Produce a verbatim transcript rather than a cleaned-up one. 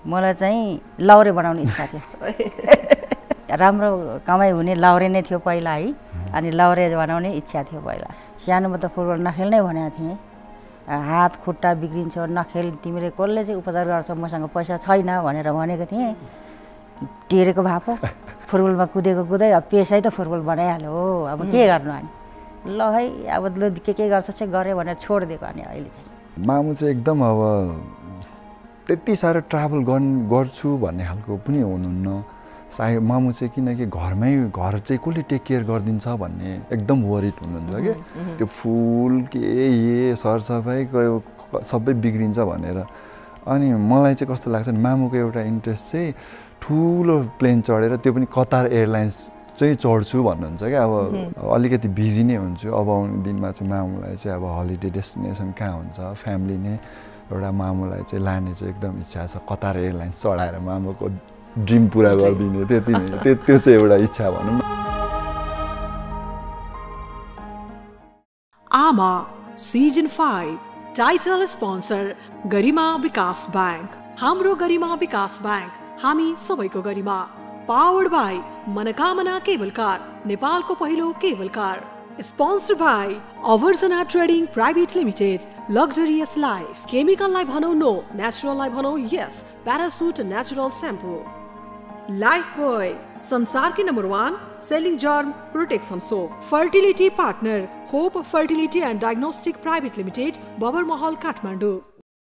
मलाई चाहिँ लाउरे बनाउने इच्छा थियो राम्रो कमाइ हुने लाउरे नै थियो पहिला है अनि लाउरे बनाउने इच्छा थियो पहिला सानोमा त फुटबल नखेल्नै भनेको थिएँ हात खुट्टा बिग्रिन्छ नखेल तिमीले कसले चाहिँ उपचार गर्छ मसँग पैसा छैन भनेर भनेको थिएँ टेरेको भए पो फुटबलमा कुदेको कुदै अब पेसै त फुटबल बनाइहाल्यो हो अब के गर्नु अनि ल है अब ल के के गर्छ चाहिँ गऱ्यो भनेर छोडिदिएको अनि अहिले चाहिँ मामु चाहिँ एकदम अब त्यति साह्रो ट्राभल गर्छु भन्ने खालको पनि हुनुहुन्न सायद मामु चाहिँ किनकि घरमै घर चाहिँ कसले टेक केयर गरिदिन्छ भन्ने एकदम वरिड हुनुहुन्छ क्या त्यो फुल के ए सरसफाइ सबै बिग्रिन्छ भनेर अनि मलाई चाहिँ कस्तो लाग्छ मामुको एउटा इन्ट्रेस्ट चाहिँ ठुलो प्लेन चढेर त्यो पनि कतार एयरलाइन्स चाहिँ चढ्छु भन्नुहुन्छ क्या अब अलिकति बिजी नै हुन्छु अब आउने दिनमा चाहिँ मामुलाई चाहिँ अब हलिडे डेस्टिनेसन कहाँ हुन्छ फ्यामिली नै एउटा मामुलाई चाहिँ लाने चाहिँ एकदम इच्छा छ कतार एयरलाइन्स चढाएर मामुको ड्रिम पुरा गरिदिने त्यति नै त्यो चाहिँ एउटा इच्छा भनौँ न आमा season five title sponsor Garima Bikas bank हाम्रो गरिमा विकास ब्याङ्क हामी सबैको गरिमा powered by Manakamana cable car नेपालको पहिलो cable car sponsored by Awarjana trading private limited luxurious life केमिकललाई भनौँ नो नेचुरललाई भनौँ यस parachute natural shampoo lifebuoy संसारकी number one selling germ protection soap fertility partner hope fertility and diagnostic private limited Babar Mahal Kathmandu.